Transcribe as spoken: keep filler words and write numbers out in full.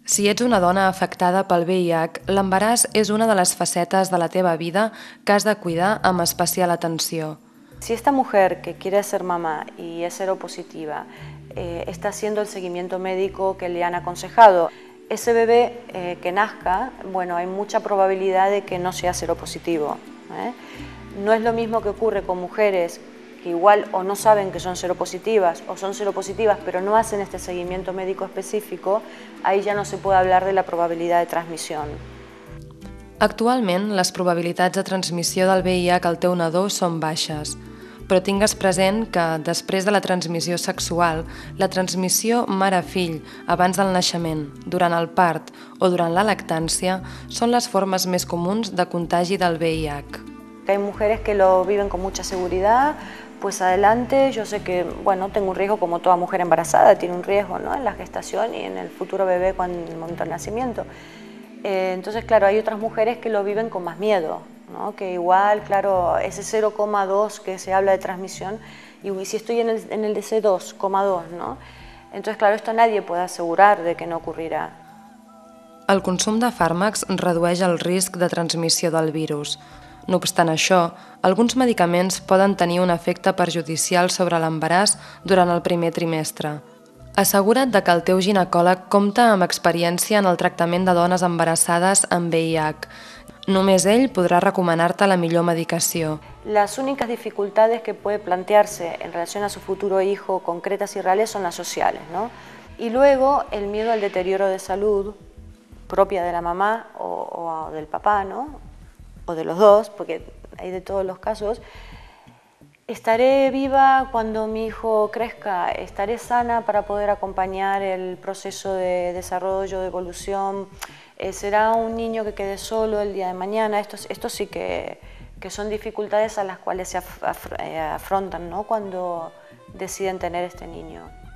Si ets una dona afectada pel V I H, l'embaràs és una de les facetes de la teva vida que has de cuidar amb especial atenció. Si esta mujer que quiere ser mamá y es seropositiva eh, está haciendo el seguimiento médico que le han aconsejado, ese bebé eh, que nazca, bueno, hay mucha probabilidad de que no sea seropositivo, ¿eh? No es lo mismo que ocurre con mujeres que igual o no saben que son seropositivas o son seropositivas pero no hacen este seguimiento médico específico, ahí ya no se puede hablar de la probabilidad de transmisión. Actualment, les probabilitats de transmissió del V I H al teu nadó són baixes, però tingues present que, després de la transmissió sexual, la transmissió mare-fill abans del naixement, durant el part o durant la lactància són les formes més comuns de contagi del V I H. Hay mujeres que lo viven con mucha seguridad, pues adelante, yo sé que, bueno, tengo un riesgo como toda mujer embarazada, tiene un riesgo, ¿no?, en la gestación y en el futuro bebé cuando en el momento del nacimiento. Eh, entonces, claro, hay otras mujeres que lo viven con más miedo, ¿no?, que igual, claro, ese cero coma dos que se habla de transmisión, y si estoy en el, en el de ese dos coma dos, ¿no? Entonces, claro, esto nadie puede asegurar de que no ocurrirá. El consum de fàrmacs redueix el risc de transmissió del virus. No obstant això, alguns medicaments poden tenir un efecte perjudicial sobre l'embaràs durant el primer trimestre. Assegura't de que el teu ginecòleg compta amb experiència en el tractament de dones embarassades amb V I H. Només ell podrà recomanar-te la millor medicació. Las únicas dificultades que puede plantearse en relación a su futuro hijo, concretas y reales, son las sociales, ¿no? Y luego el miedo al deterioro de salud propia de la mamá o, o del papá, ¿no?, o de los dos, porque hay de todos los casos. ¿Estaré viva cuando mi hijo crezca? ¿Estaré sana para poder acompañar el proceso de desarrollo, de evolución? ¿Será un niño que quede solo el día de mañana? Esto, esto sí que, que son dificultades a las cuales se af, af, afrontan, ¿no?, cuando deciden tener este niño.